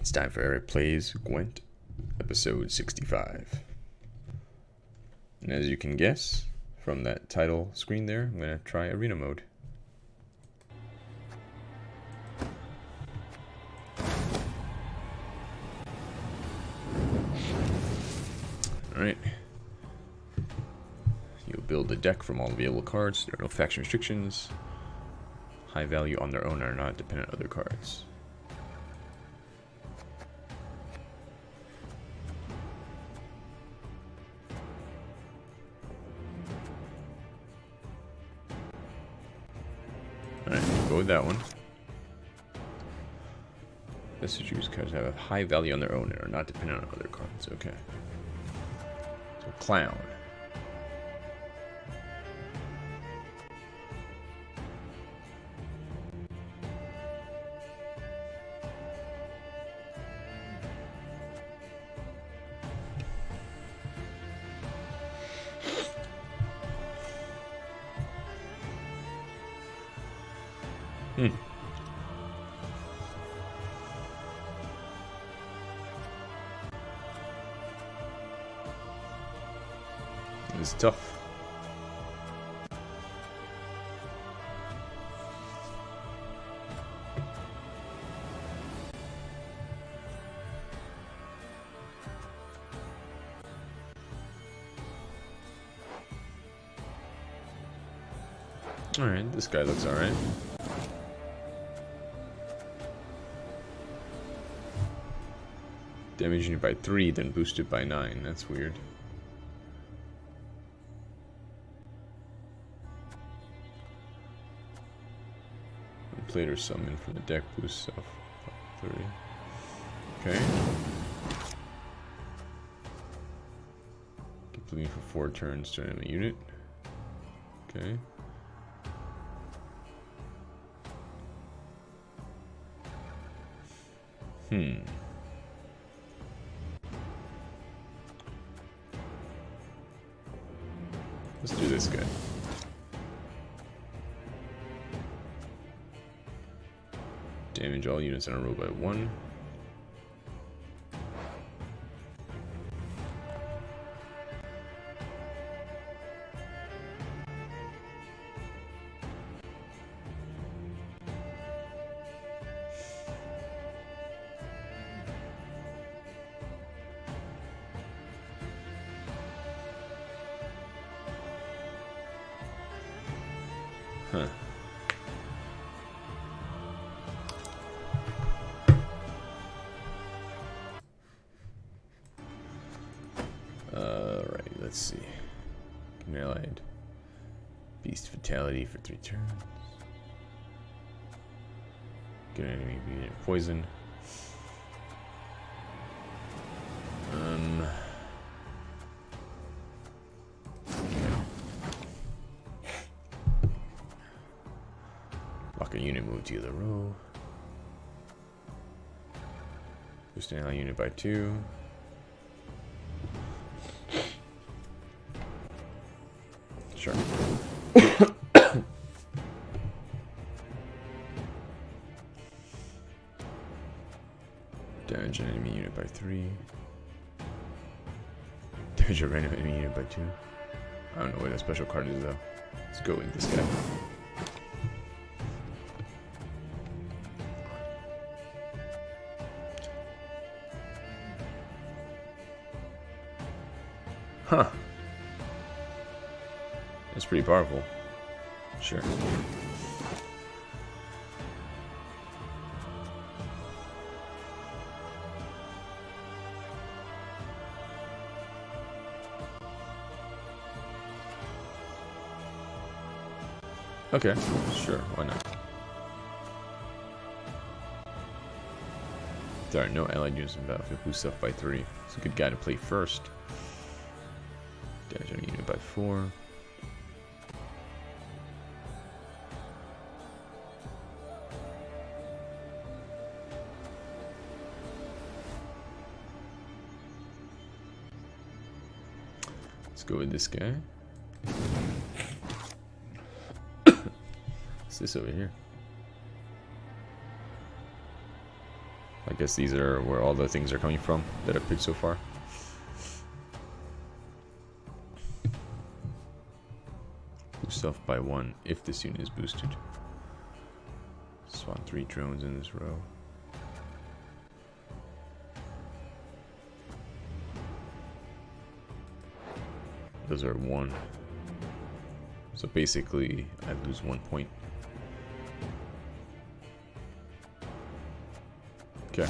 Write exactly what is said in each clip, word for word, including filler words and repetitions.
It's time for Eric Plays Gwent, episode sixty-five. And as you can guess from that title screen there, I'm going to try arena mode. Alright. You'll build a deck from all available cards. There are no faction restrictions. High value on their own are not dependent on other cards. Alright, go with that one. Best to choose cards that have high value on their own and are not dependent on other cards. Okay. So, Clown. Hmm. It's tough. All right, this guy looks all right. Damaging it by three, then boosted by nine. That's weird. When played or summoned from the deck, boost self by three. Okay. Keep bleeding for four turns to enemy unit. Okay. Hmm. Let's do this guy. Damage all units on a row by one. Huh. Alright, let's see. An allied beast fatality for three turns. Get an enemy unit poison. Um Lock a unit, move to the other row. Boost an ally unit by two. Sure. Damage an enemy unit by three. Damage a random enemy unit by two. I don't know what that special card is though. Let's go with this guy. Huh. That's pretty powerful. Sure. Okay, sure, why not? There are no allied units in battlefield. Boost self by three. It's a good guy to play first. Damage on a unit by four. Let's go with this guy. What's this over here? I guess these are where all the things are coming from that I've picked so far. Boost off by one if this unit is boosted. Spawn three drones in this row. Those are one. So basically, I lose one point. Okay.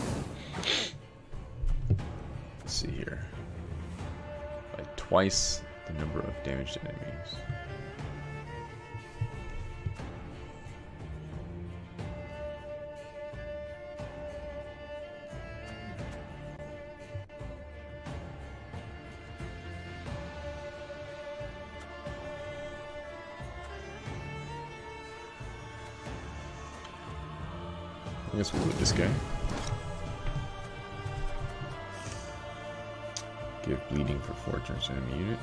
Let's see here. By twice the number of damaged enemies. I guess we'll do this guy. Give bleeding for four turns to enemy unit.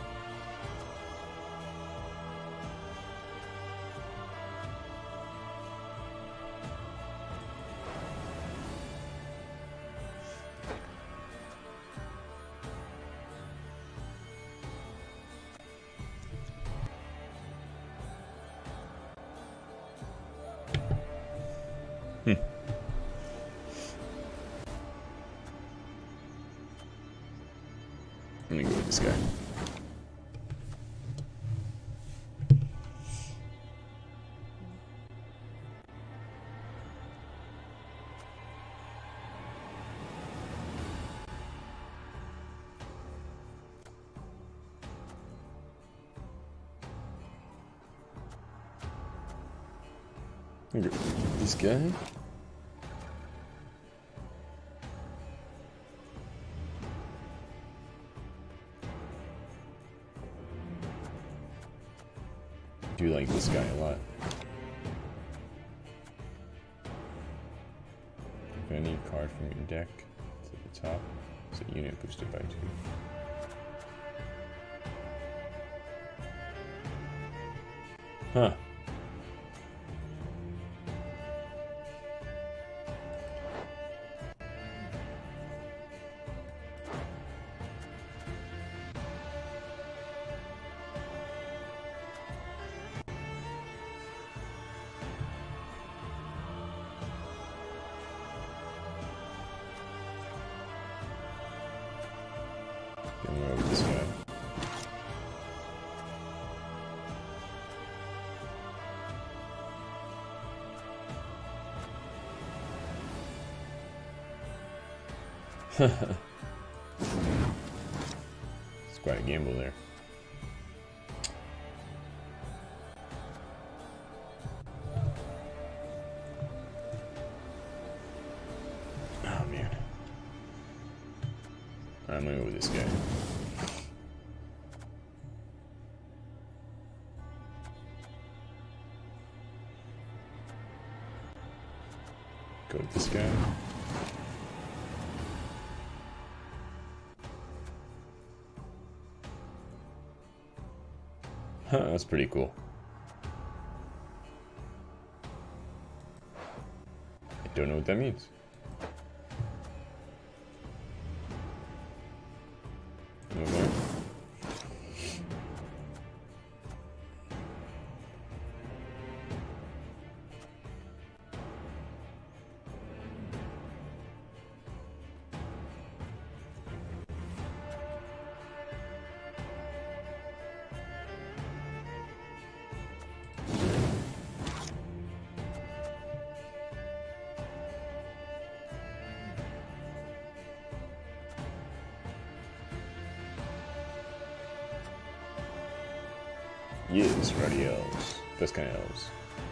Hmm. I'm gonna go with this guy. I'm gonna go with this guy. I do like this guy a lot. If any card from your deck to the top, it's a unit boosted by two. Huh. Getting over this guy. It's quite a gamble there. Oh man. I'm gonna go with this guy. Go with this guy. Huh, that's pretty cool. I don't know what that means. Okay. Yes, ruddy elves. Best kind of elves.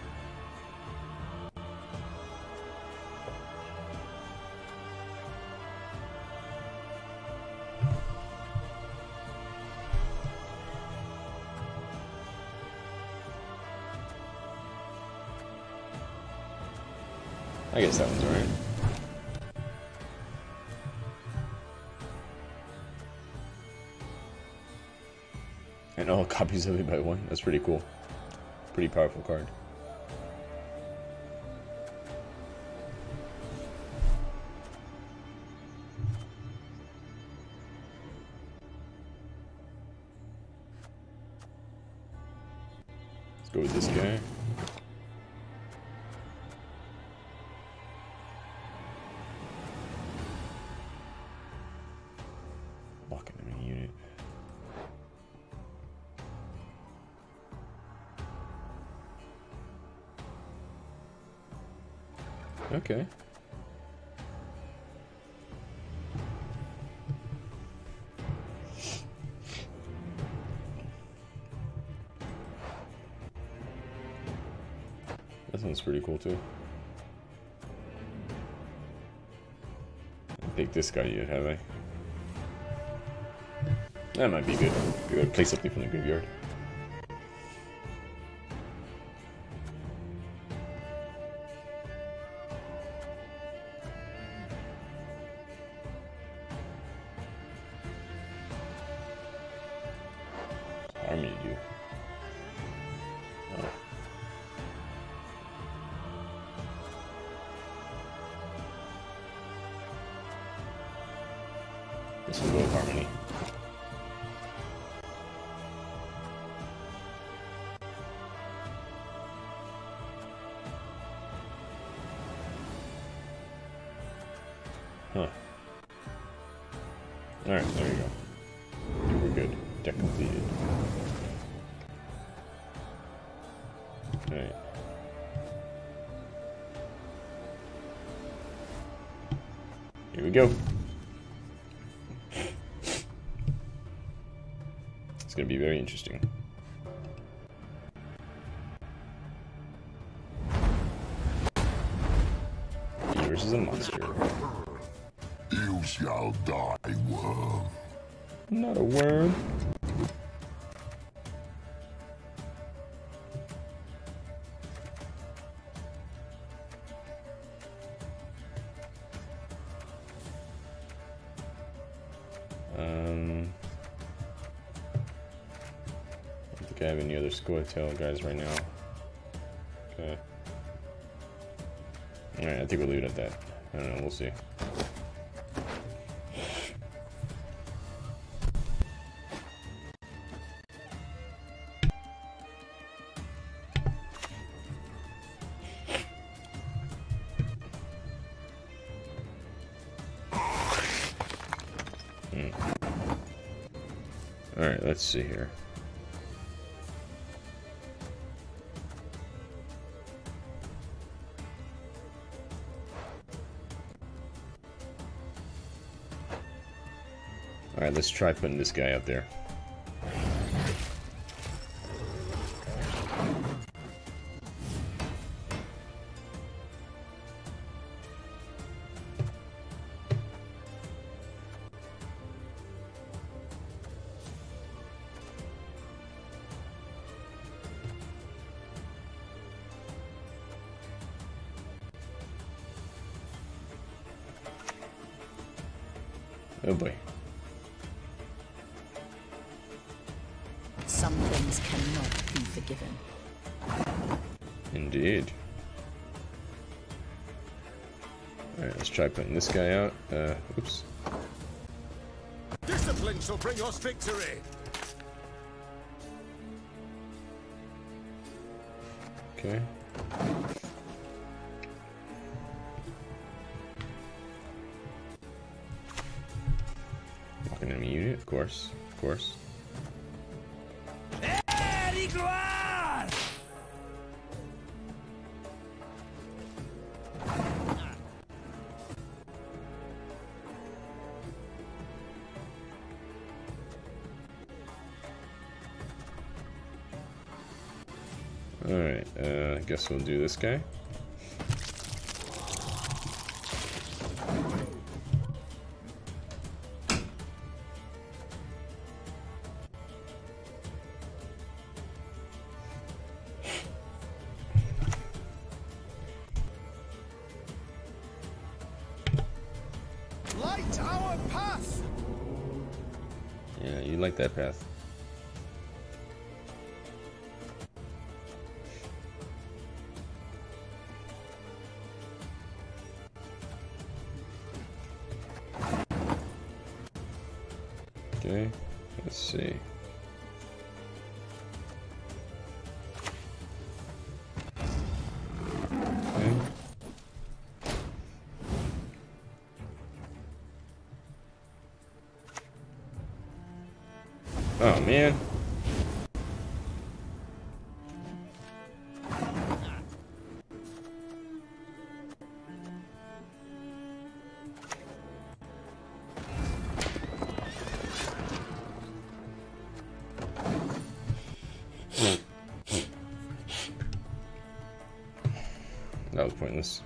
I guess that one's alright. And all copies of it by one. That's pretty cool. Pretty powerful card. Go with this guy. Lock enemy unit. Okay. That sounds pretty cool too. I didn't pick this guy yet, have I? That might be good. Be able to play something from the graveyard. Army to do. Oh. This will go with Harmony. Huh. Alright, there you go. We're good. Deck completed. Alright. Here we go. It's gonna be very interesting. Me versus a monster. You shall die, worm. Not a worm. Um, I don't think I have any other Scoia'tael guys right now. Okay. Alright, I think we'll leave it at that. I don't know, we'll see. Hmm. Alright, let's see here. Alright, let's try putting this guy out there. Oh boy. Some things cannot be forgiven. Indeed. Alright, let's try putting this guy out. Uh, oops. Discipline shall bring us victory. Okay. Lock an enemy unit, of course. Of course. Alright, uh, I guess we'll do this guy. Light our path. Yeah, you like that path. Okay, let's see. Oh, man. That was pointless.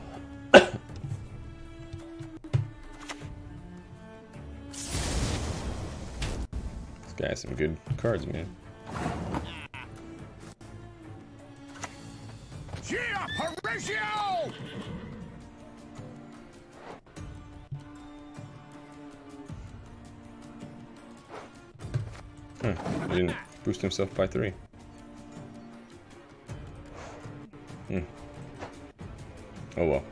This guy has some good cards, man. Cheer, Horatio! Huh, he didn't boost himself by three. Hmm. Oh well.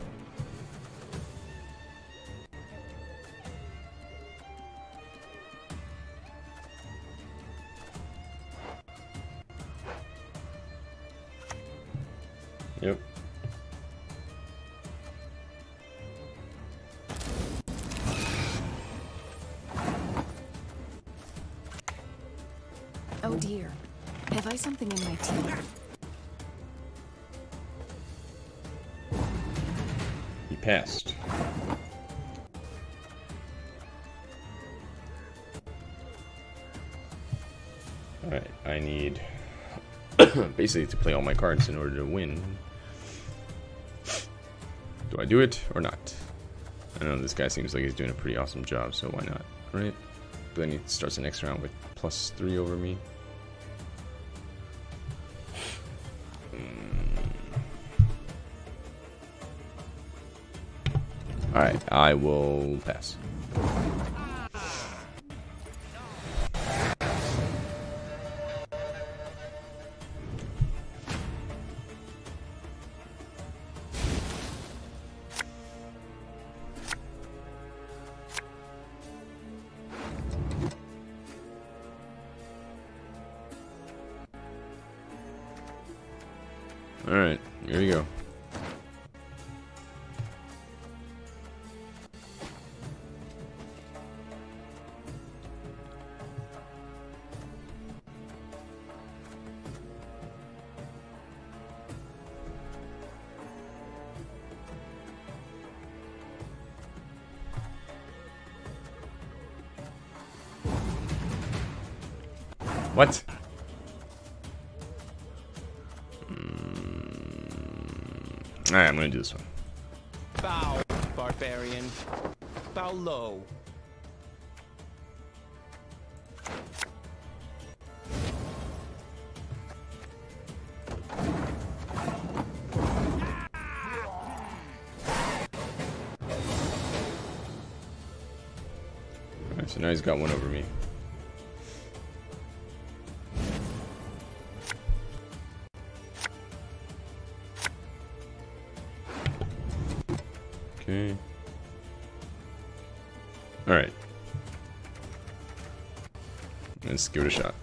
Yep. Oh dear. Have I something in my tea? He passed. Alright, I need basically to play all my cards in order to win. Do I do it or not? I know this guy seems like he's doing a pretty awesome job, so why not, right? But then he starts the next round with plus three over me. Alright, I will pass. Alright, here we go. What? Mm. Alright, I'm gonna do this one. Bow, barbarian. Bow low. Alright, so now he's got one over me. Okay. Alright. Let's give it a shot.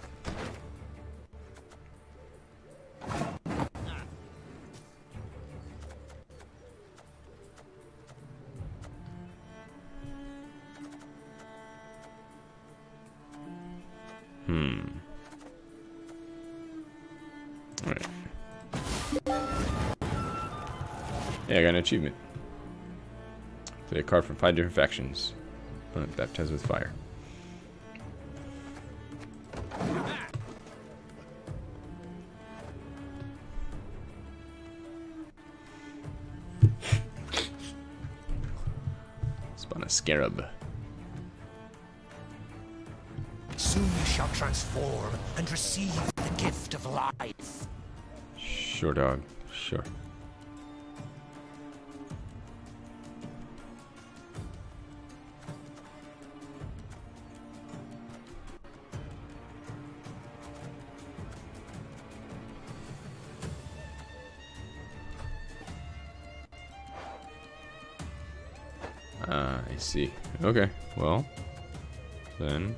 Hmm. Alright. Yeah, I got an achievement. Play a card from five different factions. Opponent baptized with fire. Spawn a scarab. Soon you shall transform and receive the gift of life. Sure, dog. Sure. Ah, I see. Okay, well, then.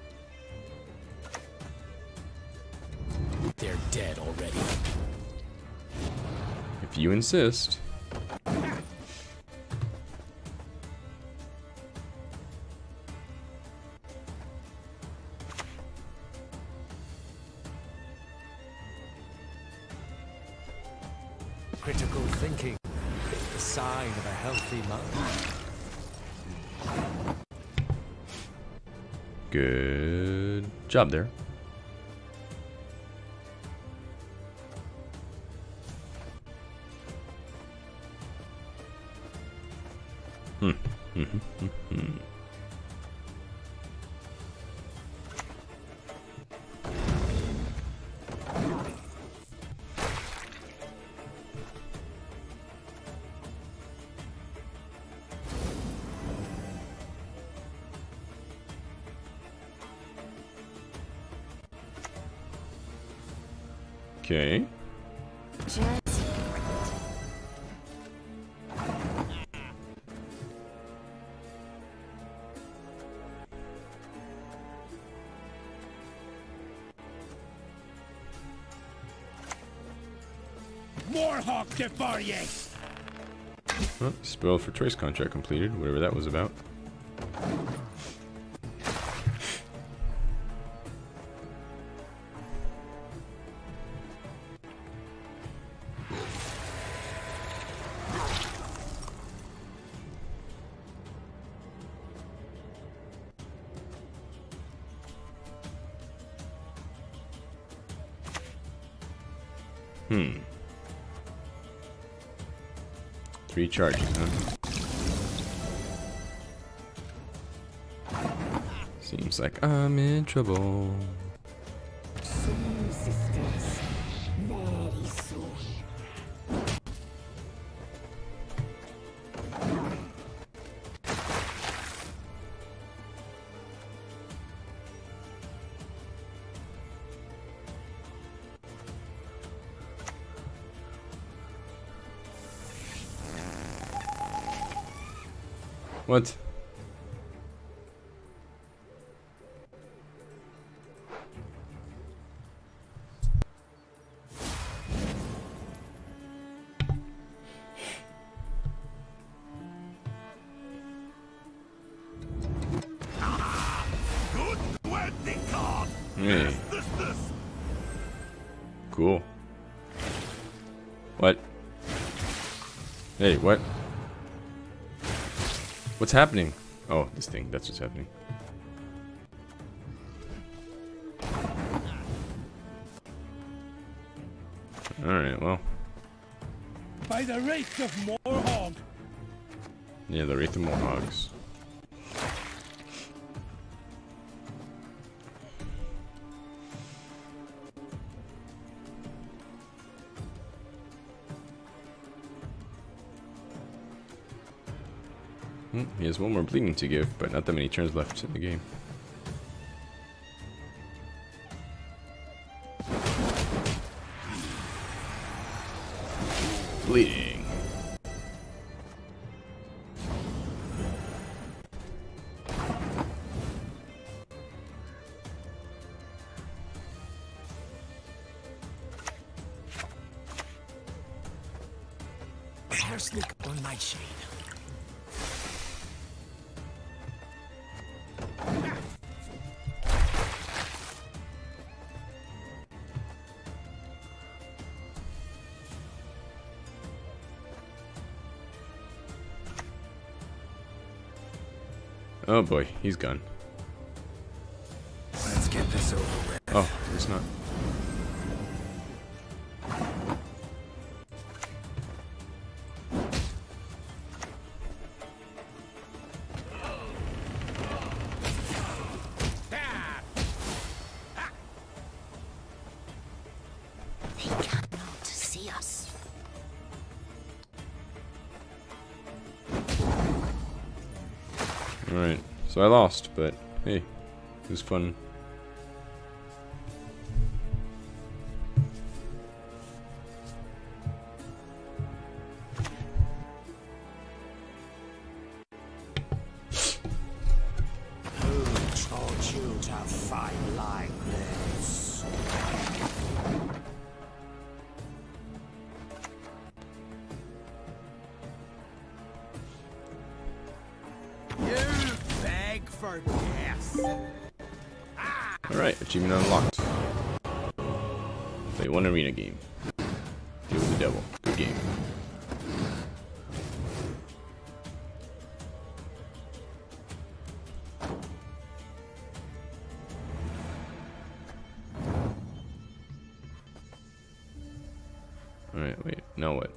They're dead already. If you insist. Critical thinking, the sign of a healthy mind. Good job there. Hmm. Mm-hmm. Mm-hmm. Okay. Just Warhawk Defarie! Oh, spoiled for choice contract completed, whatever that was about. Hmm. Three charges, huh? Seems like I'm in trouble. soon, sisters. Very soon. What? Hey. Cool. What? Hey, what? What's happening? Oh, this thing. That's what's happening. Alright, well. By the wraith of Morhog! Yeah, the Wraith of Morhogs. Hmm, he has one more bleeding to give, but not that many turns left in the game. Bleeding. Harslick or Nightshade? Oh boy, he's gone. Let's get this over with. Oh, it's not. They cannot see us. Alright, so I lost, but hey, it was fun. Who taught you to fight like this? You beg for death. Alright, achievement unlocked. Play one arena game. Deal with the devil. the game. Alright, wait, now what?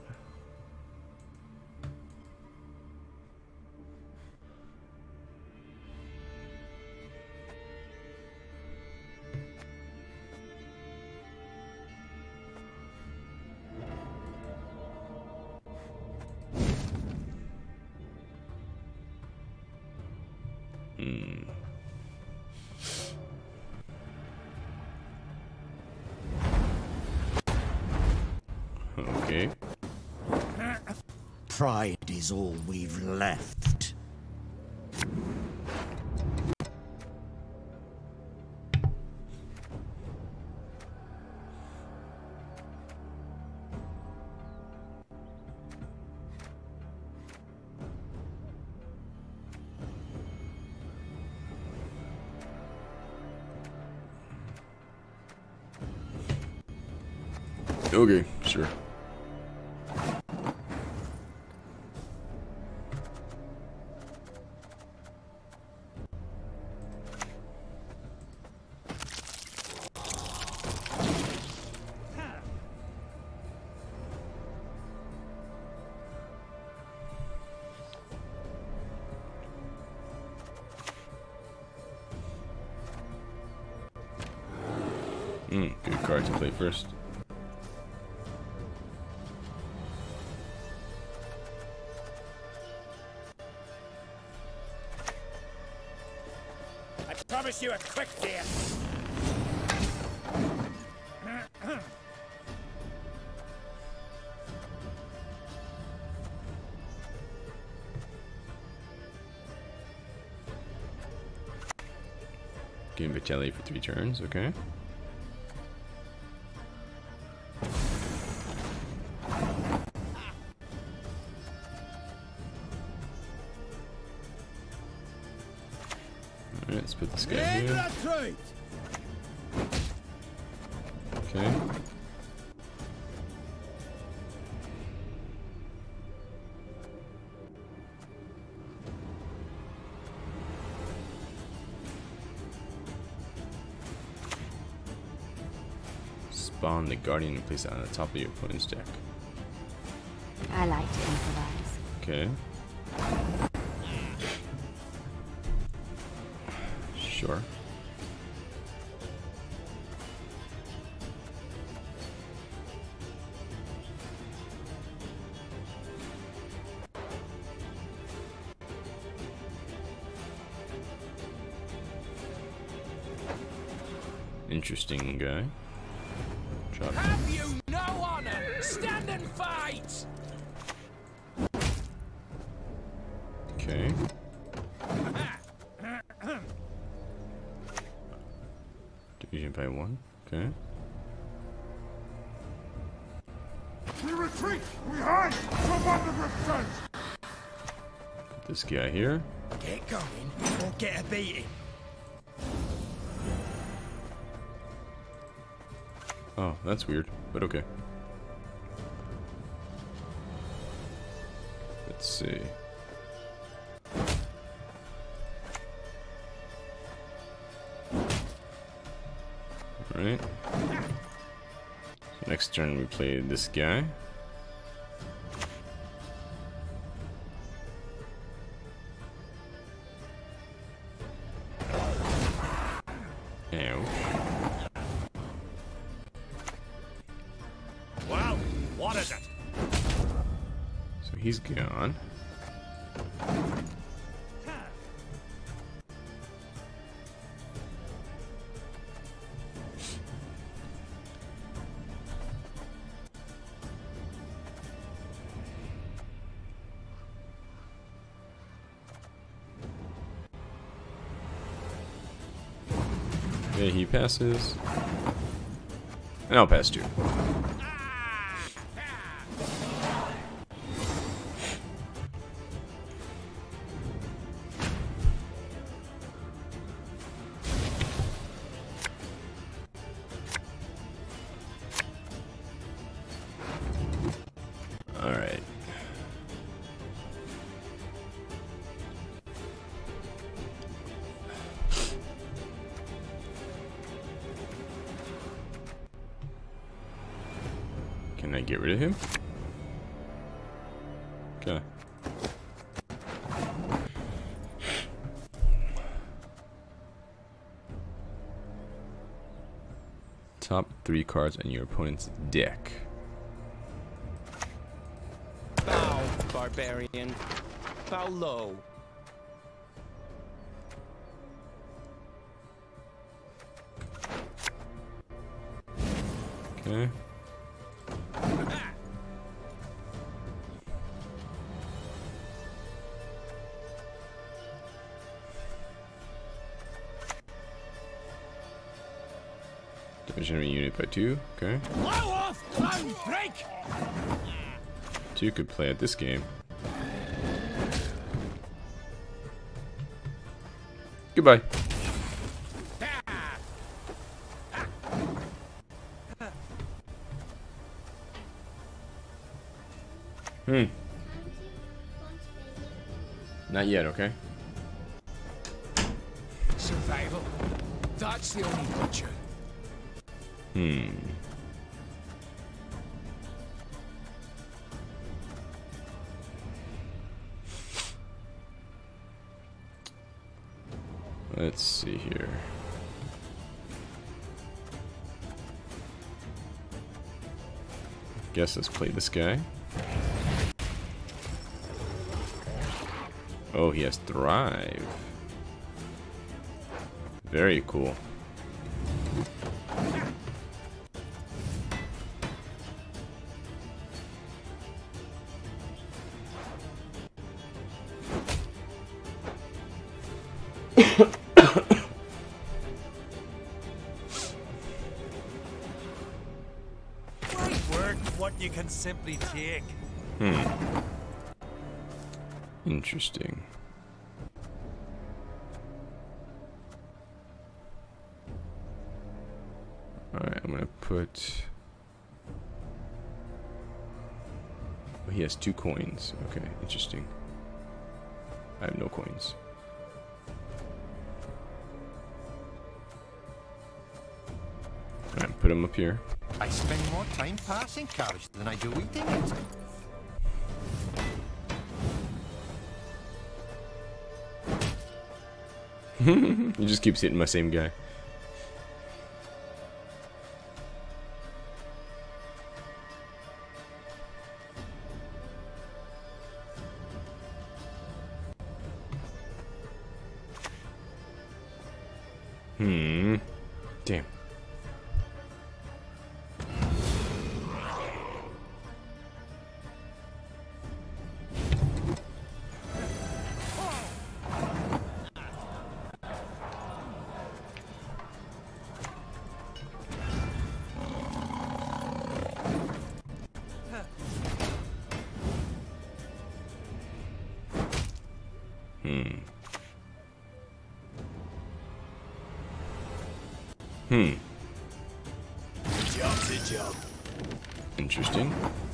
Hmm. Okay. Pride is all we've left. Okay, sure. Hmm, good card to play first. I promise you a quick death. Game Vitelli for three turns, okay. Alright, let's put this guy here. Okay. Spawn the Guardian and place it on the top of your opponent's deck. I like to improvise. Okay. Sure. Interesting guy. Drop. Have you no honor? Stand and fight! Okay. Division by one. Okay. We retreat! We hide! From under the fence! Put this guy here. Get going or get a beating. Oh, that's weird, but okay. Let's see. Alright. So next turn we play this guy. Ouch. Well, what is it? So he's gone. Okay, he passes. And I'll pass too. I get rid of him? Okay. Top three cards on your opponent's deck. Bow, barbarian. Bow low. Okay. Damage enemy unit by two. Okay. Blow off, clown break! Two could play at this game. Goodbye. Hmm. Not yet, okay? Survival. That's the only virtue. Hmm. Let's see here. Guess let's play this guy. Oh, he has Thrive. Very cool. Great work, what you can simply take. Hmm. Interesting. Alright, I'm gonna put... Oh, he has two coins. Okay, interesting. I have no coins. Alright, put him up here. I spend more time passing carriage than I do eating it. He just keeps hitting my same guy. Hmm. Damn. Hmm. Hmm. Job the job. Interesting.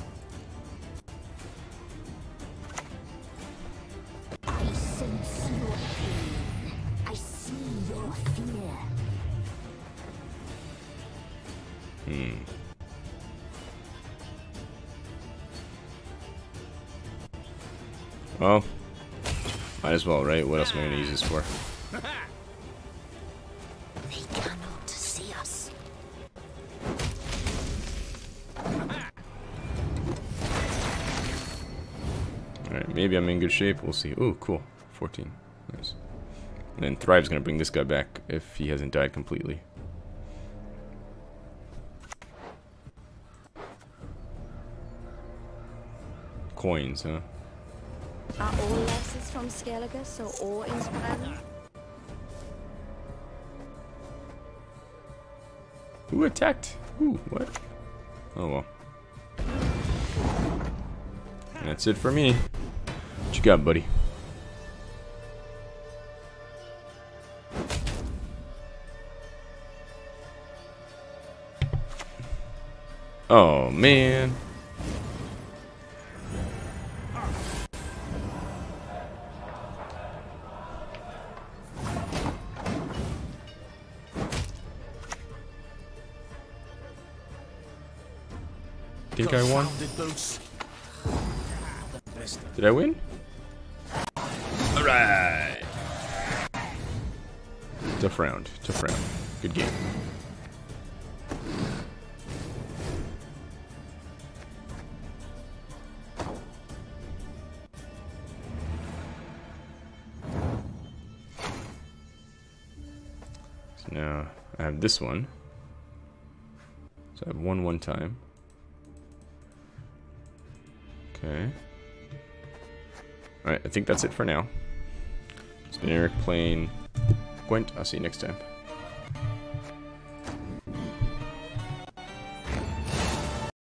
I sense your pain. I see your fear. Hmm. Well, might as well, right? What else am I gonna use this for? They cannot see us. Alright, maybe I'm in good shape. We'll see. Ooh, cool. fourteen. Nice. And then Thrive's gonna bring this guy back if he hasn't died completely. Coins, huh? Are all lessons from Skellige so awe-inspiring? Who attacked? Ooh, what? Oh well. And that's it for me. What you got, buddy? Oh man. think I won. Did I win? Alright. Tough round. Tough round. Good game. So now I have this one. So I have one one time. Okay. Alright, I think that's it for now. It's been Eric playing Gwent. I'll see you next time.